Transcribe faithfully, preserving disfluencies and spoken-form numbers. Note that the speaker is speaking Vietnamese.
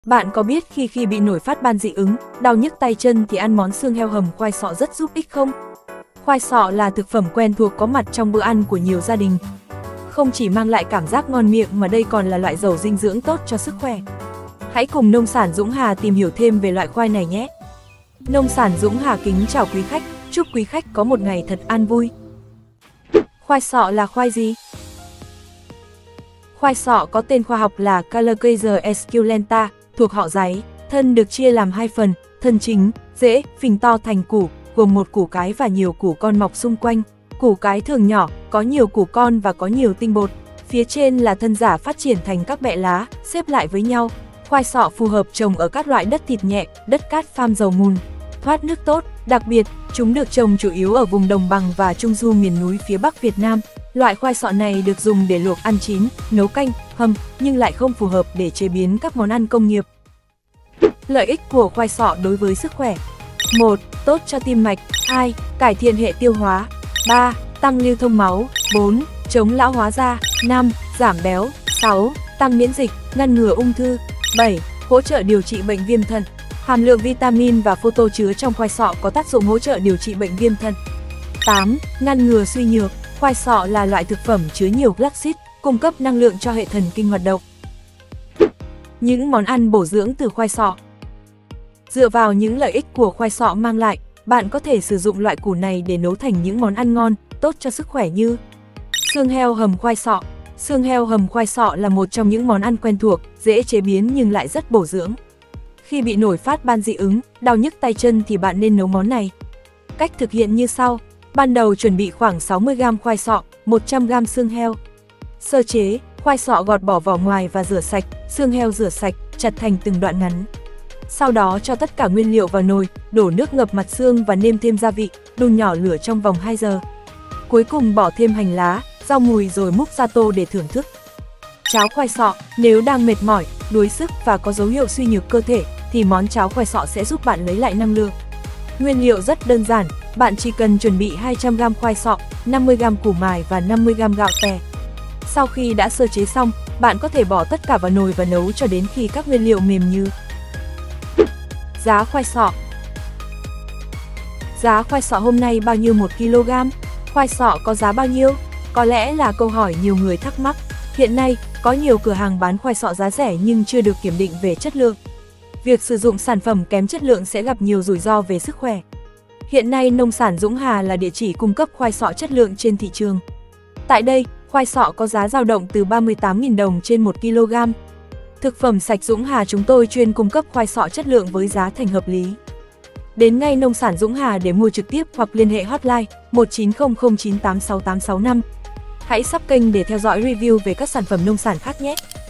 Bạn có biết khi khi bị nổi phát ban dị ứng, đau nhức tay chân thì ăn món xương heo hầm khoai sọ rất giúp ích không? Khoai sọ là thực phẩm quen thuộc có mặt trong bữa ăn của nhiều gia đình. Không chỉ mang lại cảm giác ngon miệng mà đây còn là loại giàu dinh dưỡng tốt cho sức khỏe. Hãy cùng Nông sản Dũng Hà tìm hiểu thêm về loại khoai này nhé! Nông sản Dũng Hà kính chào quý khách, chúc quý khách có một ngày thật an vui. Khoai sọ là khoai gì? Khoai sọ có tên khoa học là Calocasia esculenta, thuộc họ giấy, thân được chia làm hai phần, thân chính, rễ, phình to thành củ, gồm một củ cái và nhiều củ con mọc xung quanh. Củ cái thường nhỏ, có nhiều củ con và có nhiều tinh bột. Phía trên là thân giả phát triển thành các bẹ lá, xếp lại với nhau. Khoai sọ phù hợp trồng ở các loại đất thịt nhẹ, đất cát pham dầu mùn, thoát nước tốt. Đặc biệt, chúng được trồng chủ yếu ở vùng đồng bằng và trung du miền núi phía Bắc Việt Nam. Loại khoai sọ này được dùng để luộc ăn chín, nấu canh, hầm, nhưng lại không phù hợp để chế biến các món ăn công nghiệp. Lợi ích của khoai sọ đối với sức khỏe: một. Tốt cho tim mạch. Hai. Cải thiện hệ tiêu hóa. Ba. Tăng lưu thông máu. Bốn. Chống lão hóa da. Năm. Giảm béo. Sáu. Tăng miễn dịch, ngăn ngừa ung thư. Bảy. Hỗ trợ điều trị bệnh viêm thận. Hàm lượng vitamin và photo chứa trong khoai sọ có tác dụng hỗ trợ điều trị bệnh viêm thận. Tám. Ngăn ngừa suy nhược. Khoai sọ là loại thực phẩm chứa nhiều flaxseed, cung cấp năng lượng cho hệ thần kinh hoạt động. Những món ăn bổ dưỡng từ khoai sọ. Dựa vào những lợi ích của khoai sọ mang lại, bạn có thể sử dụng loại củ này để nấu thành những món ăn ngon, tốt cho sức khỏe như xương heo hầm khoai sọ. Xương heo hầm khoai sọ là một trong những món ăn quen thuộc, dễ chế biến nhưng lại rất bổ dưỡng. Khi bị nổi phát ban dị ứng, đau nhức tay chân thì bạn nên nấu món này. Cách thực hiện như sau. Ban đầu chuẩn bị khoảng sáu mươi gam khoai sọ, một trăm gam xương heo. Sơ chế: khoai sọ gọt bỏ vỏ ngoài và rửa sạch, xương heo rửa sạch, chặt thành từng đoạn ngắn. Sau đó cho tất cả nguyên liệu vào nồi, đổ nước ngập mặt xương và nêm thêm gia vị, đun nhỏ lửa trong vòng hai giờ. Cuối cùng bỏ thêm hành lá, rau mùi rồi múc ra tô để thưởng thức. Cháo khoai sọ: nếu đang mệt mỏi, đuối sức và có dấu hiệu suy nhược cơ thể thì món cháo khoai sọ sẽ giúp bạn lấy lại năng lượng. Nguyên liệu rất đơn giản, bạn chỉ cần chuẩn bị hai trăm gam khoai sọ, năm mươi gam củ mài và năm mươi gam gạo tẻ. Sau khi đã sơ chế xong, bạn có thể bỏ tất cả vào nồi và nấu cho đến khi các nguyên liệu mềm như. Giá khoai sọ. Giá khoai sọ hôm nay bao nhiêu một ki lô gam? Khoai sọ có giá bao nhiêu? Có lẽ là câu hỏi nhiều người thắc mắc. Hiện nay, có nhiều cửa hàng bán khoai sọ giá rẻ nhưng chưa được kiểm định về chất lượng. Việc sử dụng sản phẩm kém chất lượng sẽ gặp nhiều rủi ro về sức khỏe. Hiện nay Nông sản Dũng Hà là địa chỉ cung cấp khoai sọ chất lượng trên thị trường. Tại đây, khoai sọ có giá dao động từ ba mươi tám nghìn đồng trên một ki lô gam. Thực phẩm sạch Dũng Hà chúng tôi chuyên cung cấp khoai sọ chất lượng với giá thành hợp lý. Đến ngay Nông sản Dũng Hà để mua trực tiếp hoặc liên hệ hotline một chín không không chín tám sáu tám sáu năm. Hãy sub kênh để theo dõi review về các sản phẩm nông sản khác nhé!